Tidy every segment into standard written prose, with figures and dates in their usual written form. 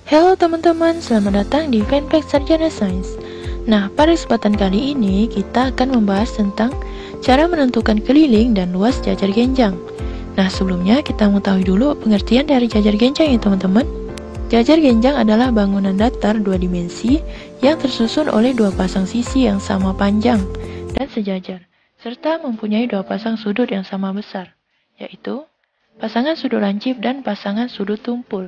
Halo teman-teman, selamat datang di Fanpage Sarjana Sains. Nah, pada kesempatan kali ini kita akan membahas tentang cara menentukan keliling dan luas jajar genjang. Nah, sebelumnya kita mengetahui dulu pengertian dari jajar genjang ya teman-teman. Jajar genjang adalah bangunan datar dua dimensi yang tersusun oleh dua pasang sisi yang sama panjang dan sejajar, serta mempunyai dua pasang sudut yang sama besar, yaitu pasangan sudut lancip dan pasangan sudut tumpul.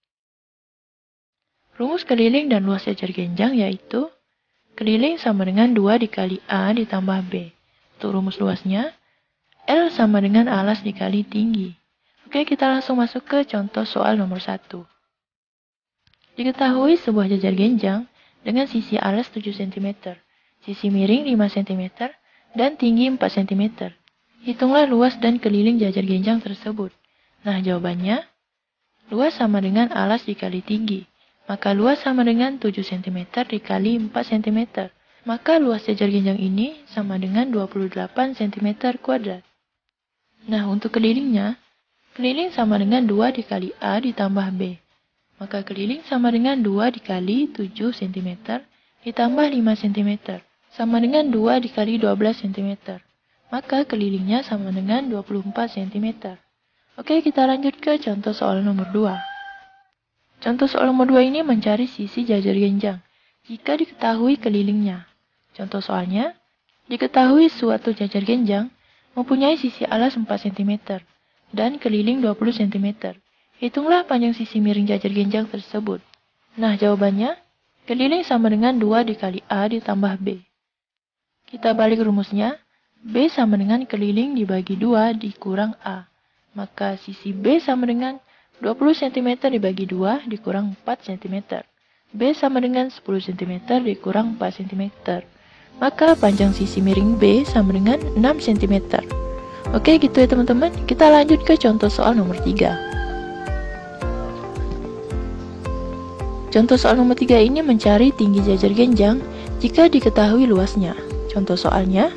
Rumus keliling dan luas jajar genjang yaitu keliling sama dengan 2 dikali A ditambah B. Untuk rumus luasnya, L sama dengan alas dikali tinggi. Oke, kita langsung masuk ke contoh soal nomor 1. Diketahui sebuah jajar genjang dengan sisi alas 7 cm, sisi miring 5 cm, dan tinggi 4 cm. Hitunglah luas dan keliling jajar genjang tersebut. Nah, jawabannya, luas sama dengan alas dikali tinggi. Maka luas sama dengan 7 cm dikali 4 cm. Maka luas jajar genjang ini sama dengan 28 cm kuadrat. Nah, untuk kelilingnya, keliling sama dengan 2 dikali A ditambah B. Maka keliling sama dengan 2 dikali 7 cm ditambah 5 cm. Sama dengan 2 dikali 12 cm. Maka kelilingnya sama dengan 24 cm. Oke, kita lanjut ke contoh soal nomor 2. Contoh soal nomor 2 ini mencari sisi jajar genjang jika diketahui kelilingnya. Contoh soalnya, diketahui suatu jajar genjang mempunyai sisi alas 4 cm dan keliling 20 cm. Hitunglah panjang sisi miring jajar genjang tersebut. Nah, jawabannya, keliling sama dengan 2 dikali A ditambah B. Kita balik rumusnya, B sama dengan keliling dibagi 2 dikurang A. Maka sisi B sama dengan 20 cm dibagi 2 dikurang 4 cm. B sama dengan 10 cm dikurang 4 cm. Maka panjang sisi miring B sama dengan 6 cm. Oke, gitu ya teman-teman. Kita lanjut ke contoh soal nomor 3. Contoh soal nomor 3 ini mencari tinggi jajar genjang jika diketahui luasnya. Contoh soalnya,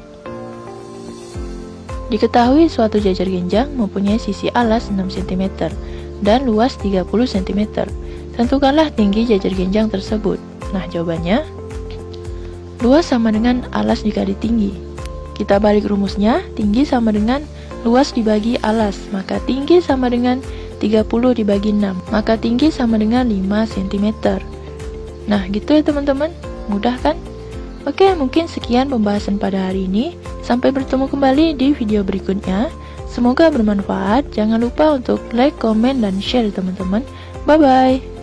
diketahui suatu jajar genjang mempunyai sisi alas 6 cm dan luas 30 cm. Tentukanlah tinggi jajar genjang tersebut. Nah, jawabannya, luas sama dengan alas dikali tinggi. Kita balik rumusnya, tinggi sama dengan luas dibagi alas. Maka tinggi sama dengan 30 dibagi 6. Maka tinggi sama dengan 5 cm. Nah, gitu ya teman-teman. Mudah kan? Oke, mungkin sekian pembahasan pada hari ini. Sampai bertemu kembali di video berikutnya. Semoga bermanfaat. Jangan lupa untuk like, komen, dan share teman-teman. Bye-bye.